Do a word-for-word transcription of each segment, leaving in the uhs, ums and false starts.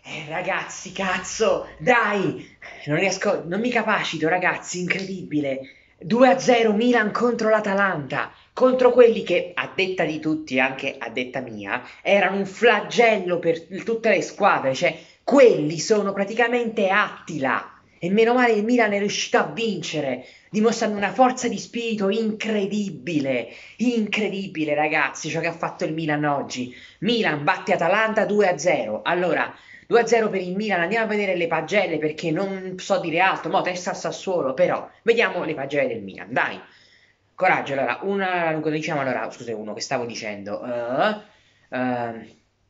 Eh, ragazzi, cazzo, dai! Non riesco, non mi capacito, ragazzi, incredibile. due a zero Milan contro l'Atalanta, contro quelli che, a detta di tutti, anche a detta mia, erano un flagello per tutte le squadre, cioè quelli sono praticamente Attila. E meno male il Milan è riuscito a vincere, dimostrando una forza di spirito incredibile, incredibile, ragazzi, ciò che ha fatto il Milan oggi. Milan batte Atalanta due a zero. Allora, due a zero per il Milan, andiamo a vedere le pagelle perché non so dire altro, mo testa al Sassuolo, però vediamo le pagelle del Milan, dai. Coraggio, allora, una, cosa diciamo allora, scusa, uno che stavo dicendo, eh, ehm,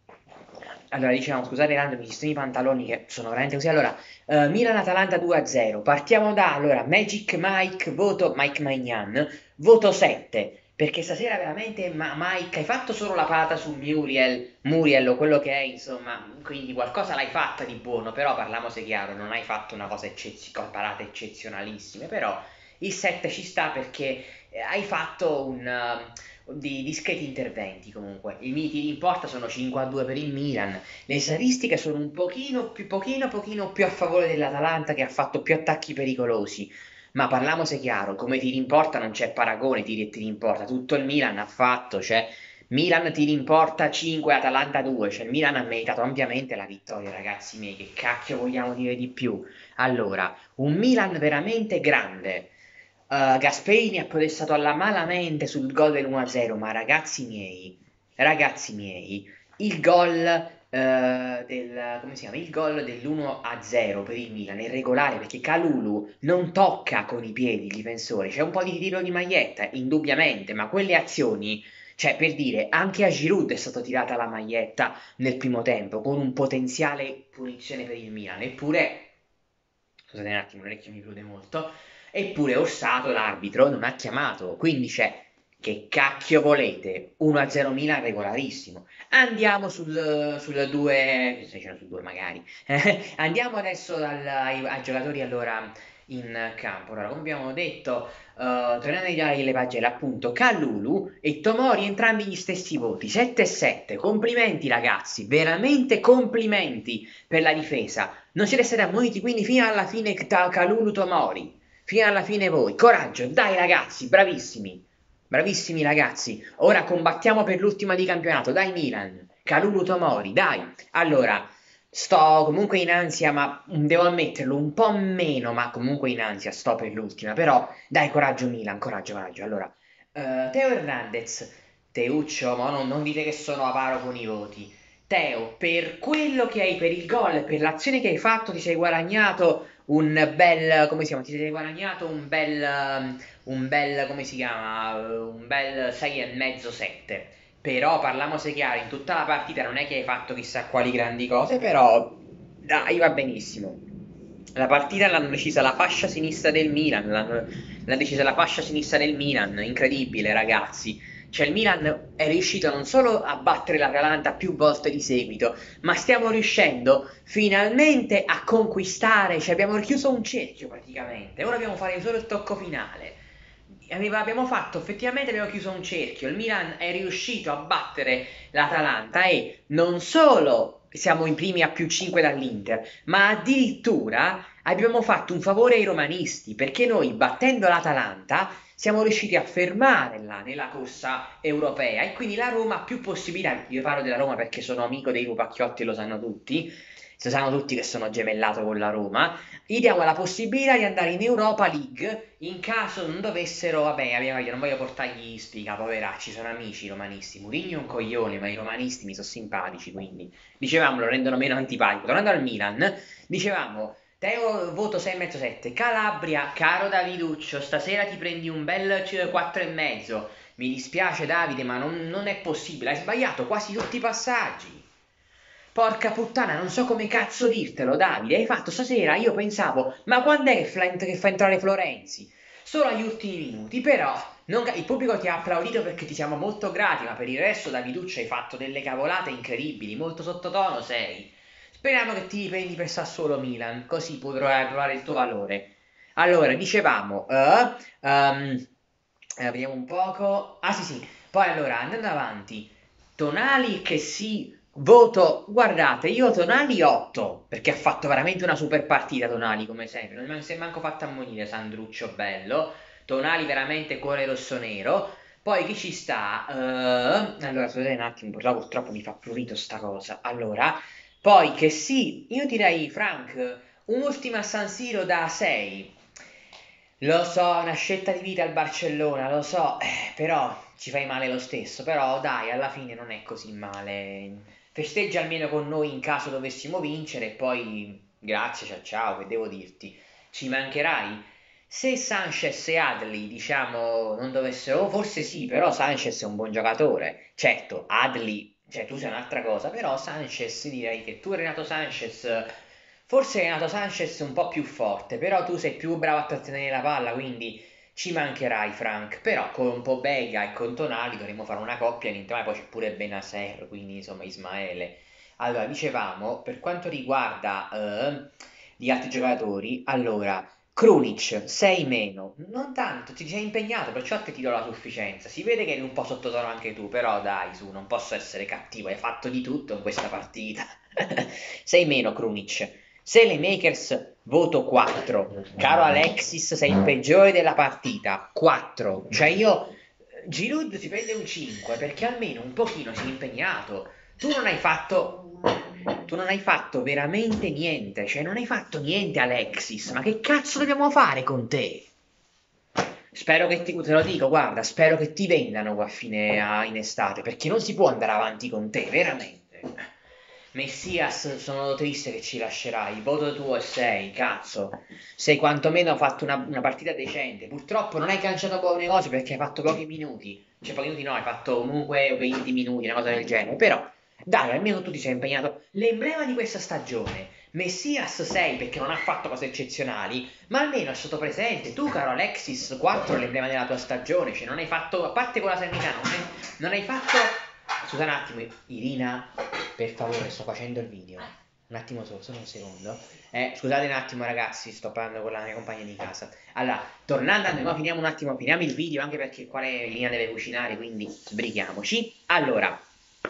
allora diciamo, scusate tanto, mi sto i pantaloni che sono veramente così, allora, eh, Milan-Atalanta due a zero, partiamo da, allora, Magic Mike, voto, Mike Magnan, voto sette, perché stasera veramente, ma Mike, hai fatto solo la parata su Muriel, Muriel o quello che è, insomma, quindi qualcosa l'hai fatta di buono, però parliamose chiaro, non hai fatto una cosa eccezionale, parate eccezionalissime, però il sette ci sta perché eh, hai fatto un, uh, di discreti interventi comunque. I miei tiri in porta sono cinque a due per il Milan, le statistiche sono un pochino più, pochino, pochino più a favore dell'Atalanta che ha fatto più attacchi pericolosi. Ma parliamose chiaro, come tiri in porta non c'è paragone, tiri e tiri in porta, tutto il Milan ha fatto, cioè Milan tiri in porta cinque, Atalanta due, cioè il Milan ha meritato ampiamente la vittoria, ragazzi miei, che cacchio vogliamo dire di più? Allora, un Milan veramente grande. Uh, Gasperini ha protestato alla malamente sul gol dell'uno a zero, ma ragazzi miei, ragazzi miei, il gol eh, del, come si chiama? Il gol dell'uno a zero per il Milan è regolare perché Kalulu non tocca con i piedi il difensore, c'è un po' di tiro di maglietta, indubbiamente, ma quelle azioni, cioè per dire, anche a Giroud è stata tirata la maglietta nel primo tempo con un potenziale punizione per il Milan, eppure, scusate un attimo, l'orecchio mi prude molto, eppure Orsato, l'arbitro, non ha chiamato, quindi c'è, che cacchio volete, uno a zero Milan regolarissimo. Andiamo sul, sul due, se c'era sul due magari, andiamo adesso dal- ai, ai giocatori allora in campo. Allora, come abbiamo detto, uh, tornando alle pagelle, appunto, Kalulu e Tomori entrambi gli stessi voti, sette e sette. Complimenti ragazzi, veramente complimenti per la difesa. Non siete stati ammoniti, quindi fino alla fine Kalulu Tomori. Fino alla fine voi. Coraggio, dai ragazzi, bravissimi. Bravissimi ragazzi. Ora combattiamo per l'ultima di campionato. Dai Milan. Kalulu Tomori, dai. Allora, sto comunque in ansia, ma devo ammetterlo, un po' meno, ma comunque in ansia sto per l'ultima. Però, dai, coraggio Milan, coraggio, coraggio. Allora, eh, Teo Hernandez, Teuccio, ma non, non dite che sono avaro con i voti. Teo, per quello che hai, per il gol, per l'azione che hai fatto, ti sei guadagnato un bel, come si chiama? Ti sei guadagnato un bel, um, un bel, come si chiama? Uh, Un bel sei e mezzo sette. Però parliamoci chiaro, in tutta la partita non è che hai fatto chissà quali grandi cose, però dai, va benissimo. La partita l'hanno decisa la fascia sinistra del Milan, l'hanno, l'ha decisa la fascia sinistra del Milan, incredibile ragazzi. Cioè il Milan è riuscito non solo a battere l'Atalanta più volte di seguito, ma stiamo riuscendo finalmente a conquistare, cioè abbiamo chiuso un cerchio praticamente, ora dobbiamo fare solo il tocco finale. Abbiamo fatto effettivamente, abbiamo chiuso un cerchio, il Milan è riuscito a battere l'Atalanta e non solo siamo in primi a più cinque dall'Inter, ma addirittura abbiamo fatto un favore ai romanisti, perché noi battendo l'Atalanta siamo riusciti a fermarla nella corsa europea e quindi la Roma ha più possibilità, io parlo della Roma perché sono amico dei Lupacchiotti e lo sanno tutti, lo sanno tutti che sono gemellato con la Roma, gli diamo la possibilità di andare in Europa League in caso non dovessero, vabbè, io non voglio portargli spiga, poveracci, sono amici i romanisti, Mourinho è un coglione, ma i romanisti mi sono simpatici, quindi dicevamo lo rendono meno antipatico. Tornando al Milan, dicevamo Teo voto sei e mezzo sette, Calabria, caro Daviduccio, stasera ti prendi un bel quattro e mezzo. Mi dispiace Davide, ma non, non è possibile, hai sbagliato quasi tutti i passaggi. Porca puttana, non so come cazzo dirtelo, Davide. Hai fatto stasera, io pensavo, ma quando è che fa, che fa entrare Florenzi? Solo agli ultimi minuti, però non il pubblico ti ha applaudito perché ti siamo molto grati, ma per il resto, Daviduccio, hai fatto delle cavolate incredibili, molto sottotono sei. Speriamo che ti riprendi per Sassuolo Milan, così potrai provare il tuo valore. Allora, dicevamo, eh, ehm, eh, vediamo un poco. Ah sì sì, poi allora, andando avanti, Tonali che sì, Voto, guardate, io Tonali otto, perché ha fatto veramente una super partita Tonali, come sempre. Non si è manco fatto ammonire Sandruccio bello. Tonali veramente cuore rosso-nero. Poi chi ci sta? Eh, allora, scusate un attimo, però purtroppo mi fa prurito sta cosa. Allora, poi che sì, io direi, Frank, un'ultima San Siro da sei. Lo so, è una scelta di vita al Barcellona, lo so, eh, però ci fai male lo stesso. Però dai, alla fine non è così male. Festeggia almeno con noi in caso dovessimo vincere e poi grazie, ciao ciao, che devo dirti, ci mancherai. Se Sanchez e Adli, diciamo, non dovessero, forse sì, però Sanchez è un buon giocatore. Certo, Adli, cioè tu sei un'altra cosa, però Sanchez direi che tu Renato Sanchez, forse Renato Sanchez è un po' più forte, però tu sei più bravo a trattenere la palla, quindi ci mancherai Frank, però con un po' Bega e con Tonali dovremmo fare una coppia in poi c'è pure Benaser, quindi insomma Ismaele. Allora, dicevamo, per quanto riguarda eh, gli altri giocatori, allora, Krunic, sei meno, non tanto, ti sei impegnato, perciò te ti do la sufficienza. Si vede che eri un po' sottotono anche tu, però dai, su, non posso essere cattivo, hai fatto di tutto in questa partita. sei meno, Krunic. Se le Makers voto quattro, caro Alexis, sei il peggiore della partita. quattro, cioè io Giroud si prende un cinque perché almeno un pochino si è impegnato. Tu non hai fatto tu non hai fatto veramente niente, cioè non hai fatto niente Alexis, ma che cazzo dobbiamo fare con te? Spero che ti, te lo dico, guarda, spero che ti vendano qua a fine a, in estate, perché non si può andare avanti con te, veramente. Messias, sono triste che ci lascerai. Il voto tuo è sei, cazzo. Sei quantomeno fatto una, una partita decente. Purtroppo non hai cancellato buone cose perché hai fatto pochi minuti. Cioè, pochi minuti no, hai fatto comunque venti minuti, una cosa del genere. Però, dai, almeno tu ti sei impegnato. L'emblema di questa stagione. Messias sei perché non ha fatto cose eccezionali, ma almeno è stato presente. Tu, caro Alexis, quattro è l'emblema della tua stagione. Cioè, non hai fatto, a parte con la Serenità, non hai, non hai fatto. Scusa un attimo, Irina, per favore, sto facendo il video. Un attimo solo, solo un secondo. Eh, scusate un attimo, ragazzi, sto parlando con la mia compagna di casa. Allora, tornando a noi, ma finiamo un attimo, finiamo il video anche perché qua Irina deve cucinare, quindi sbrighiamoci. Allora,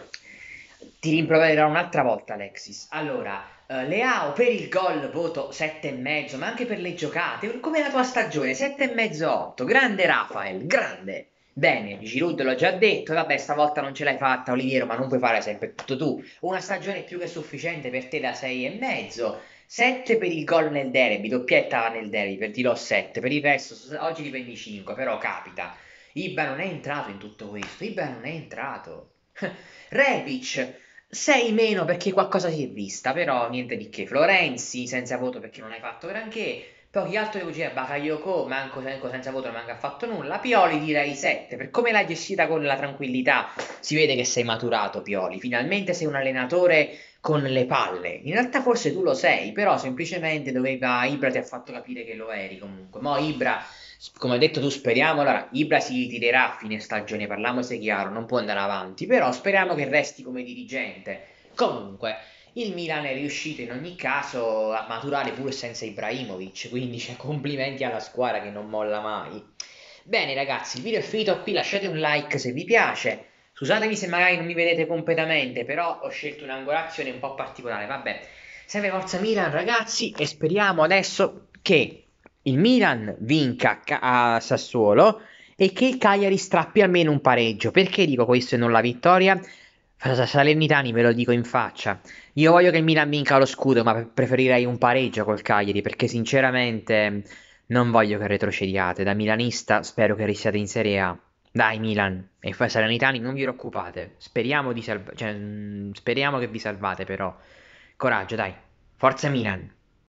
ti rimprovererò un'altra volta, Alexis. Allora, eh, Leao per il gol voto sette e mezzo, ma anche per le giocate, come la tua stagione, sette e mezzo otto. Grande Rafael, grande. Bene, Giroud l'ho già detto, vabbè, stavolta non ce l'hai fatta, Oliviero, ma non puoi fare sempre tutto tu. Una stagione più che sufficiente per te da sei e mezzo. sette per il gol nel derby, doppietta nel derby, per dirò sette. Per il resto, oggi ti prendi cinque, però capita. Ibra non è entrato in tutto questo, Ibra non è entrato. Rebic, sei meno perché qualcosa si è vista, però niente di che. Florenzi, senza voto perché non hai fatto granché. Poi chi altro devo dire? Bakayoko, manco, manco senza voto, non ha fatto nulla. Pioli direi sette, per come l'hai gestita con la tranquillità, si vede che sei maturato, Pioli. Finalmente sei un allenatore con le palle. In realtà forse tu lo sei, però semplicemente doveva Ibra ti ha fatto capire che lo eri comunque. Mo' Ibra, come hai detto tu, speriamo, allora, Ibra si ritirerà a fine stagione, parliamoci chiaro, non può andare avanti, però speriamo che resti come dirigente. Comunque, il Milan è riuscito in ogni caso a maturare pure senza Ibrahimovic, quindi cioè, complimenti alla squadra che non molla mai. Bene ragazzi, il video è finito qui, lasciate un like se vi piace. Scusatemi se magari non mi vedete completamente, però ho scelto un'angolazione un po' particolare. Vabbè, sempre forza Milan ragazzi e speriamo adesso che il Milan vinca a Sassuolo e che il Cagliari strappi almeno un pareggio. Perché dico questo e non la vittoria? Salernitani ve lo dico in faccia. Io voglio che il Milan vinca lo scudo, ma preferirei un pareggio col Cagliari perché sinceramente non voglio che retrocediate. Da milanista spero che restiate in Serie A. Dai Milan e poi Salernitani non vi preoccupate. Speriamo di salv- cioè, mm, speriamo che vi salvate però. Coraggio, dai. Forza Milan.